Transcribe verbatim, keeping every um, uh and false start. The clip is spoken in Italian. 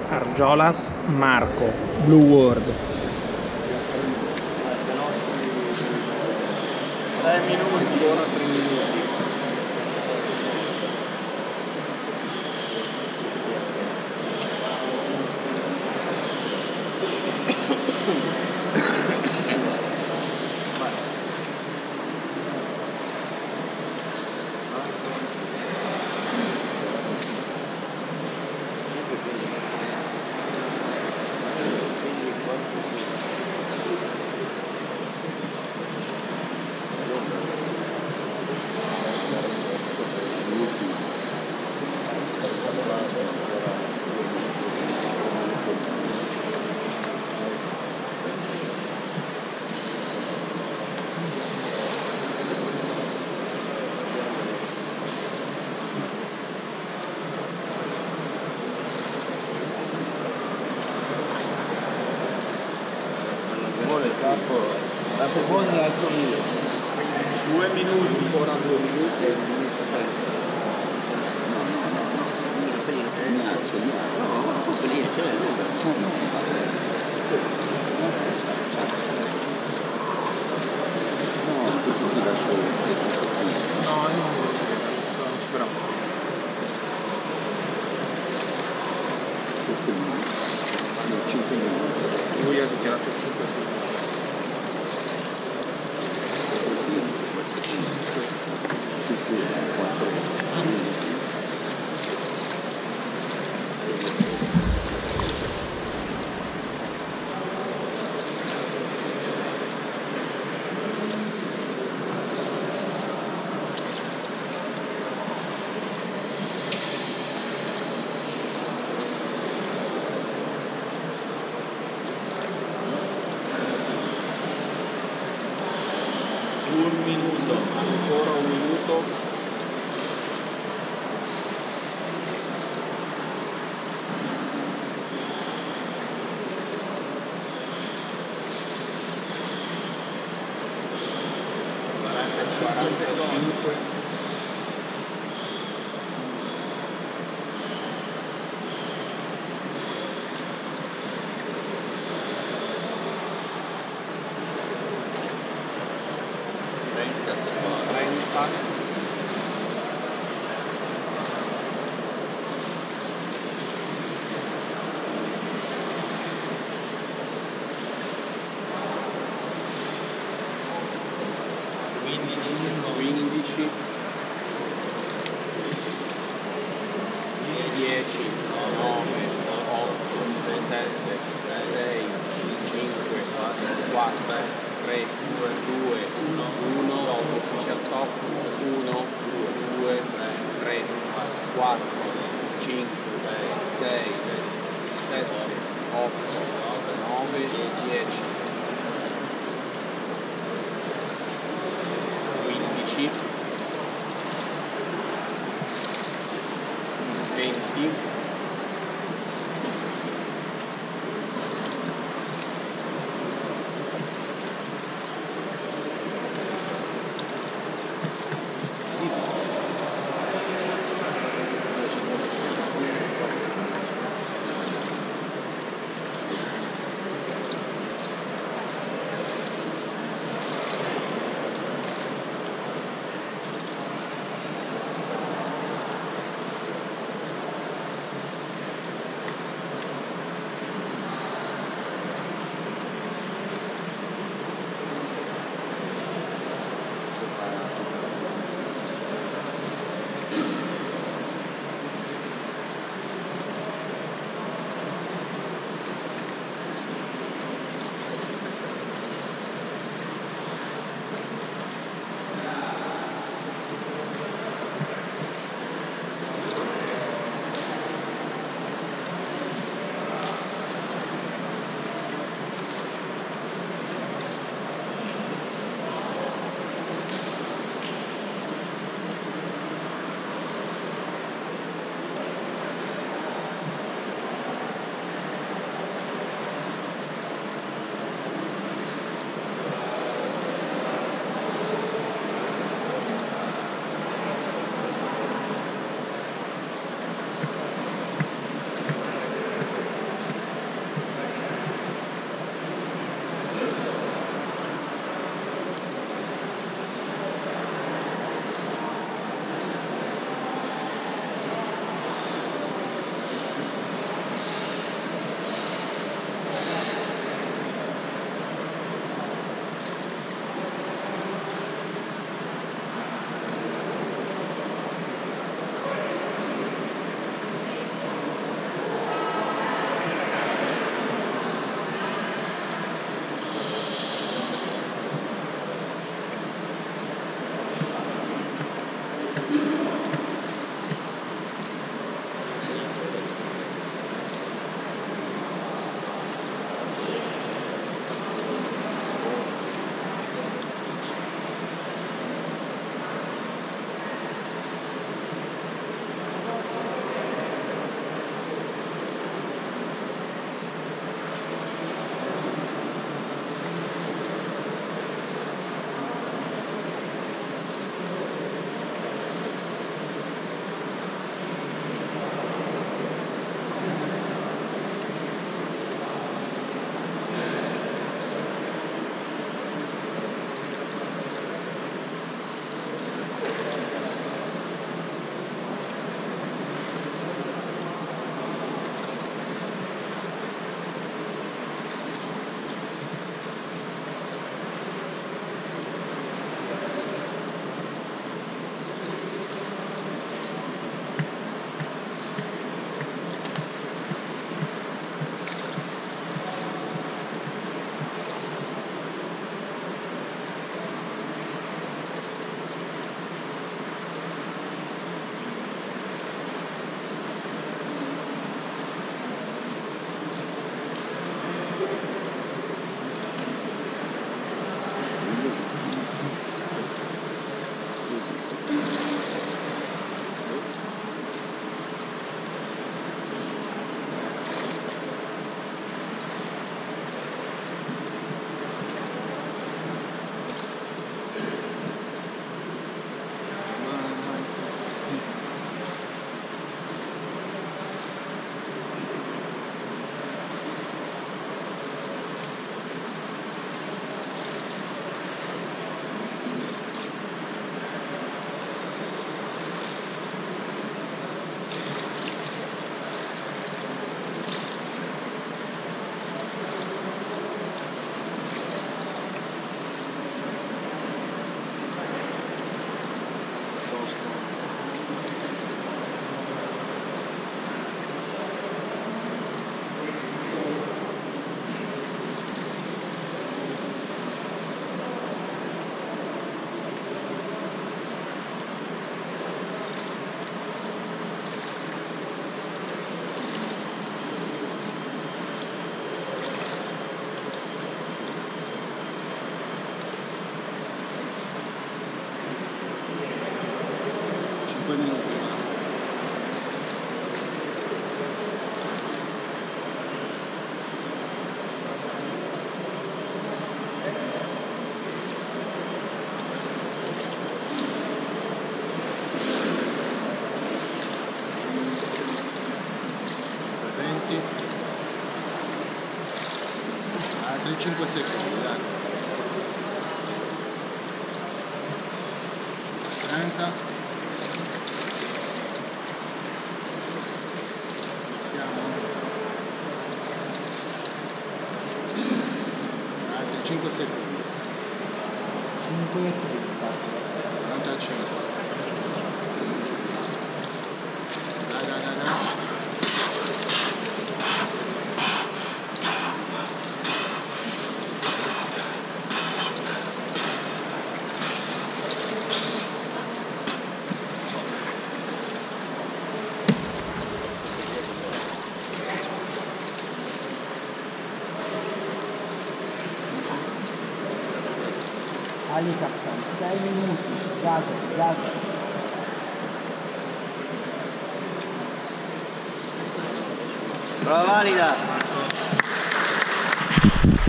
Argiolas Marco, Blue World. tre minuti, ancora tre minuti. La seconda è altro minuto. Due minuti, ancora due minuti e un minuto e mezzo. No, no, no, no. No, lì c'è il numero. No, no, no, questo ti lascio il secondo. No, non lo so, non speravo. sette minuti. No, cinque minuti. Lui ha dichiarato cinque minuti. Sì, sì, quattro minuti. Un minuto, ancora un minuto. quarantacinque. trenta secondi. trenta. quindici secondi. quindici. dieci. nove. otto. sette. sei. cinque. quattro. tre. due. uno. Official top. uno. due. tre. quattro. cinque. sei. sette. otto. nove. dieci. quindici. venti. minuti. Altri cinque secondi, dai. trenta. Ci siamo. Altri cinque secondi. cinque e trenta. quarantacinque. Dai, dai, dai, dai. Ali Castan, sei minuti, gatto, gatto. Prova valida.